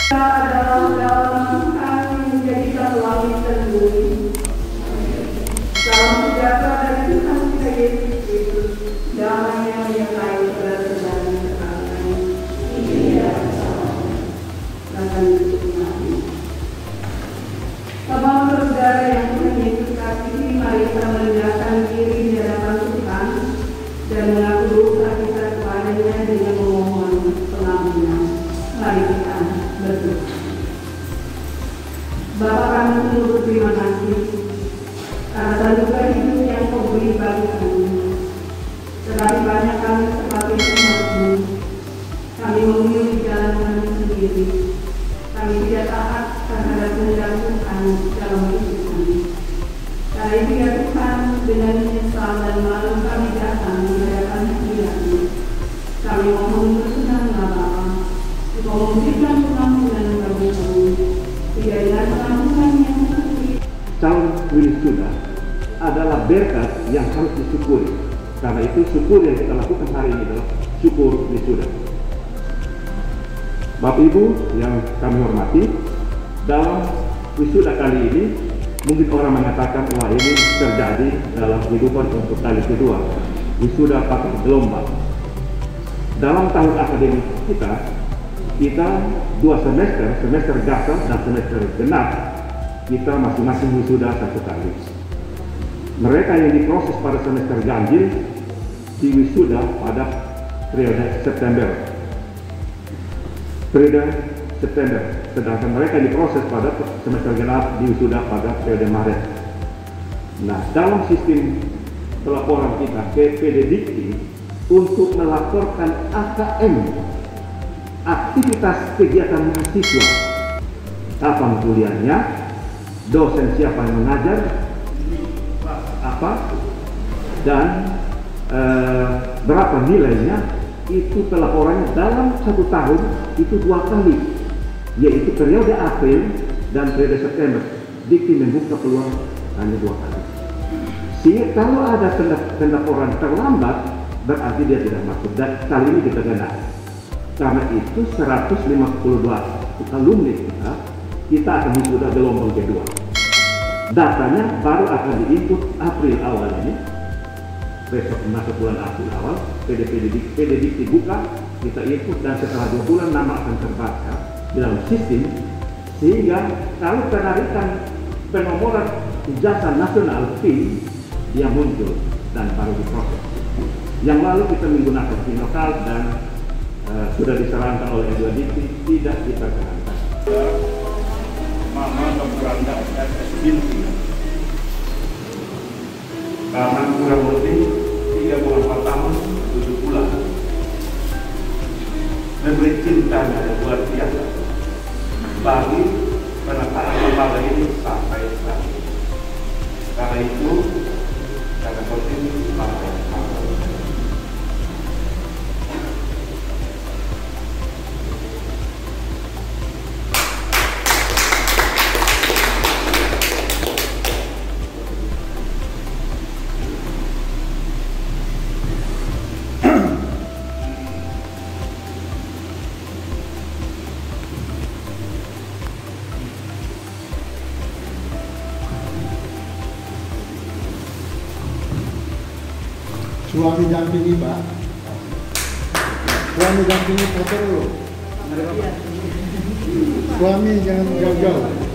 dalam kami menjadikan langit dan bumi. Salam sejahtera dari Tuhan kita Yesus Kristus, damai yang menyertai pada segala keadaan. Iya, akan dinikmati. Bapak saudara yang Tuhan Yesus kasihi, mari kita merendahkan diri di hadapan Tuhan dan mengaku dosa kita kepadanya dengan memohon pengampunan. Mari kita berdoa. Bapa kami sungguh berterima kasih atas anugerah hidup yang Kau beri bagi kami. Tetapi banyak kami sebagai umat-Mu, kami memilih jalan kami sendiri. Kami tidak taat terhadap kehendak Tuhan dalam hidup kami. Karena itu ya Tuhan, dengan menyesal dan malu kami datang di hadapan Hadirat-Mu. Kami mohon berkenan Bapa, Engkau memberikan pengampunan bagi kami. Tidak dengan pengampunan yang seperti calon wisuda adalah berkat yang harus disyukuri. Karena itu syukur yang kita lakukan hari ini adalah syukur wisuda. Bapak Ibu yang kami hormati, dalam wisuda kali ini mungkin orang mengatakan wah ini terjadi dalam kehidupan untuk kali kedua, wisuda pakai gelombang. Dalam tahun akademik kita 2 semester gasal dan semester genap, kita masing-masing wisuda 1 kali. Mereka yang diproses pada semester ganjil di wisuda pada periode September, sedangkan mereka yang diproses pada semester genap di wisuda pada periode Maret. Nah, dalam sistem pelaporan kita ke PD Dikti untuk melaporkan AKM, aktivitas kegiatan mahasiswa, kapan kuliahnya, dosen siapa yang mengajar, apa, dan berapa nilainya, itu pelaporannya dalam 1 tahun itu 2 kali, yaitu periode April dan periode September. Dikti membuka peluang hanya 2 kali. Sehingga kalau ada pelaporan terlambat, berarti dia tidak masuk. Dan kali ini kita genap. Karena itu 152 alumni kita akan wisuda gelombang kedua. Datanya baru akan diinput April awal ini. Besok masuk bulan April awal, PD Dikti buka, kita input, dan setelah 2 bulan nama akan terbaca di dalam sistem. Sehingga kalau penarikan penomoran ijazah nasional PIN, dia muncul dan baru diproses. Yang lalu kita menggunakan PIN lokal dan sudah disarankan oleh Edward Dikti tidak diperkenankan. Mama beranda SS binti karena kurang lebih 3 bulan pertama 7 bulan memberi cinta yang luar biasa bagi penataan lembaga ini sampai sekarang. Karena itu sangat penting sampai sekarang. Suami dampingi Pak. Suami dampingi foto dulu. Suami jangan jauh-jauh.